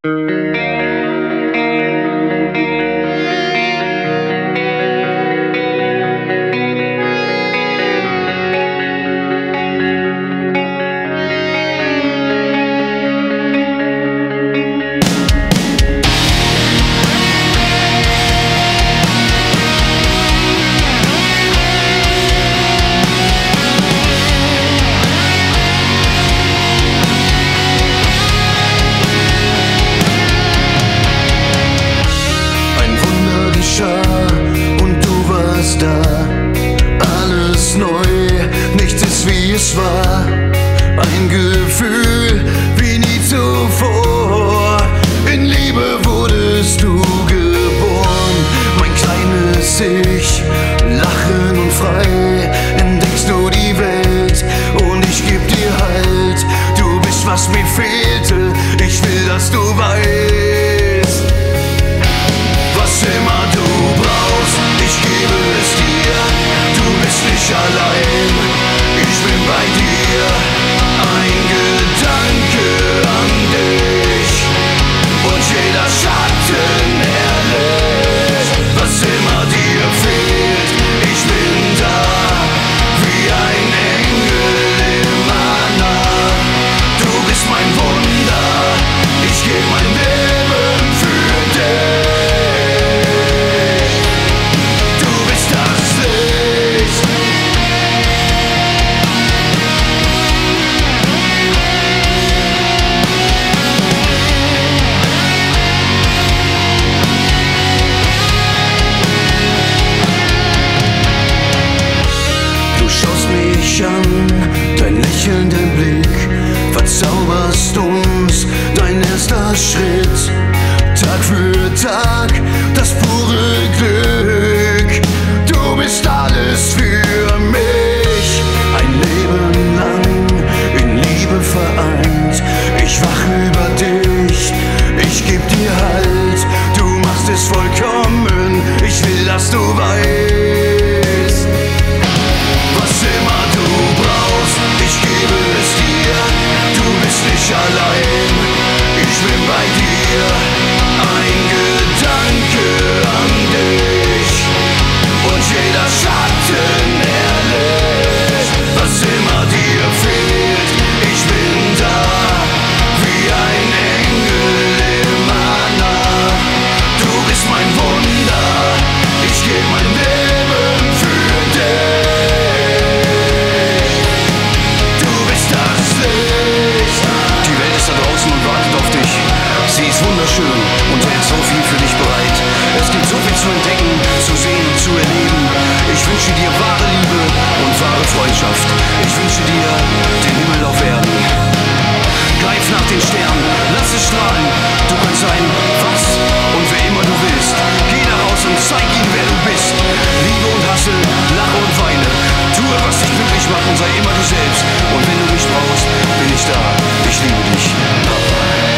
Und du warst da, alles neu, nichts ist wie es war. Ein Gefühl wie nie zuvor. In Liebe wurdest du geboren, mein kleines Ich, lachen und frei. Entdeckst du die Welt und ich geb dir Halt. Du bist, was mir fehlte, ich will, dass du weißt. Was immer du brauchst, ich gebe es dir. Du bist nicht allein, ich bin bei dir. Ein Gedanke an dich und jeder Schatten erlischt. Was immer dir fehlt, ich bin da, wie ein Engel immer nah. Du bist mein Wunder, ich geb mein Leben für dich. Dein lächelnder Blick verzauberst uns, dein erster Schritt. Tag für Tag das pure Glück. Du bist alles für mich. Ein Leben lang in Liebe vereint. Ich wache über dich, ich geb dir Halt. Du machst es vollkommen, ich will, dass du weißt. Was immer du brauchst, ich gebe es dir. Du bist nicht allein, ich bin bei dir. Ein Gedanke an dich und jeder Schatten erlischt. Was immer dir fehlt, ich bin da, wie ein Engel immer nah. Du bist mein Wunder, ich geb mein Leben für dich. Sie ist wunderschön und hält so viel für dich bereit. Es gibt so viel zu entdecken, zu sehen und zu erleben. Ich wünsche dir wahre Liebe und wahre Freundschaft. Ich wünsche dir den Himmel auf Erden. Greif nach den Sternen, lass es strahlen. Du kannst sein, was und wer immer du willst. Geh da raus und zeig ihm, wer du bist. Liebe und hasse, lache und weine. Tue, was dich glücklich macht und sei immer du selbst. Und wenn du mich brauchst, bin ich da. Ich liebe dich, Papa.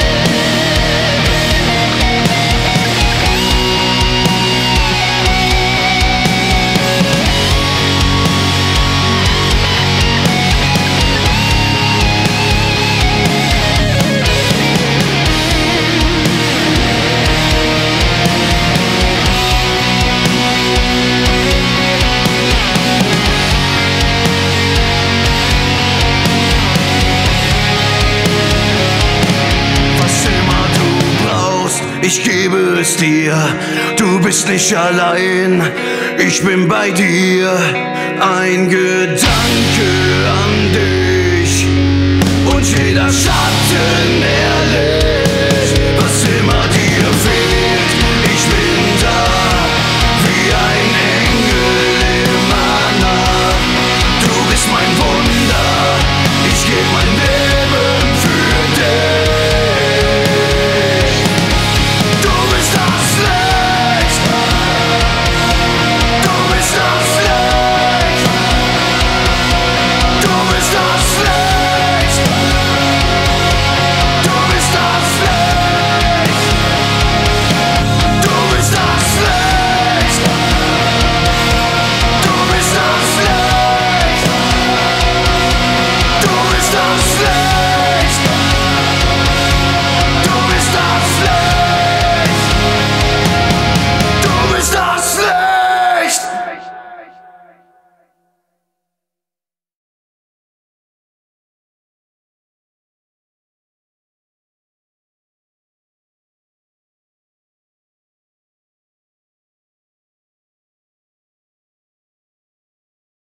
Ich gebe es dir, du bist nicht allein, ich bin bei dir. Ein Gedanke an dich und jeder Schatten erlischt.